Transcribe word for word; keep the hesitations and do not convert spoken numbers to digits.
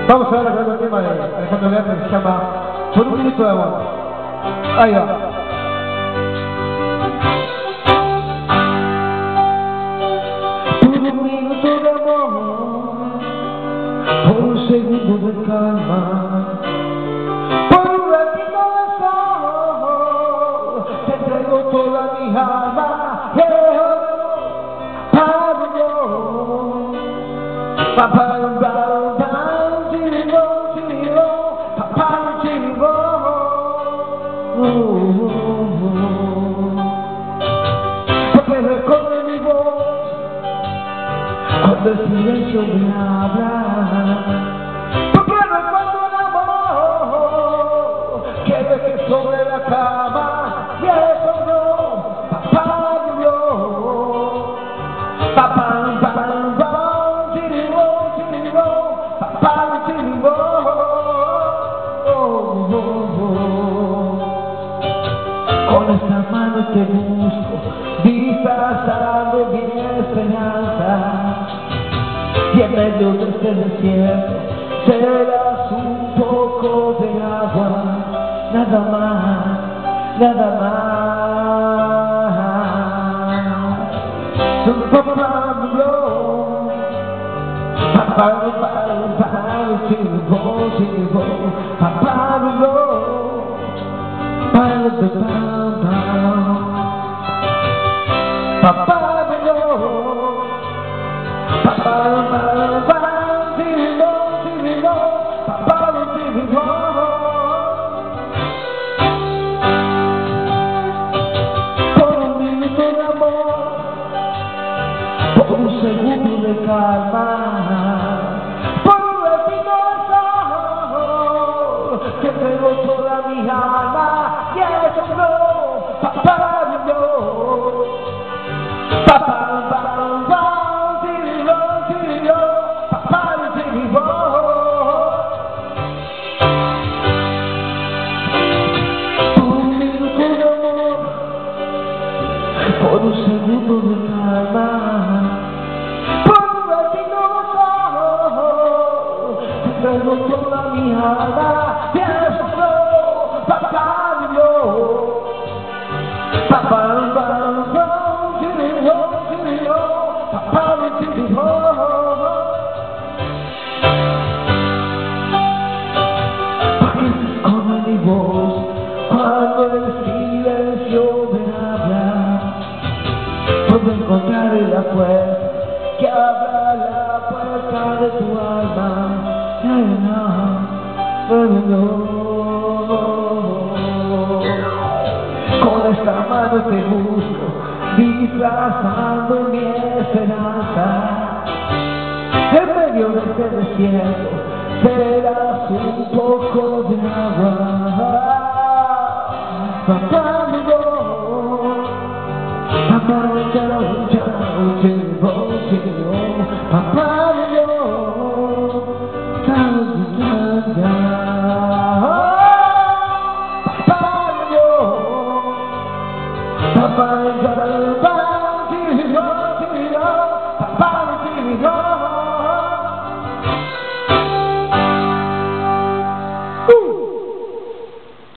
Vamos a ver el otro tema de Alejandro Lerner que se llama Por un minuto de amor. Ahí va. Por un minuto de amor, por un segundo de calma, por un ratito de sol, te entrego toda mi alma. Pablo, papá, porque recorre mi voz cuando el silencio me habla, porque recuerdo el amor que dejé sobre la cama y eso no, papá Dios, papá, papá, papá, chiribo, chiribo, papá, chiribo, oh, oh, oh. Con esta mano te busco, disfrazando mi esperanza, y en medio de este desierto serás un poco de agua, nada más, nada más. Papá, papá, papá, chiribo, chiribo, papá, papá, Dios, papá, papá, divino, divino, papá, divino. Por un minuto de amor, por un segundo de calma, por un ratito de sol, que tengo toda mi alma, y eso no, papá, Dios. Papá, papá, papá, chiribo, chiribo, papá, chiribo. Por un minuto de amor, por un segundo de calma, por un ratito de sol, te traigo toda mi alma, y eso no, papá, Dios. Papá, papá, porque como mi voz cuando el silencio me habla, puedo encontrar la fuerza que abra la puerta de tu alma. No, no, no. Con esta mano te busco, disfrazando mi esperanza, en medio de este desierto serás un poco de agua. Papá, Dios, papá, chao, chao, chao, chao, papá, Dios, chao, chao, chao, papá, Dios, papá, papá.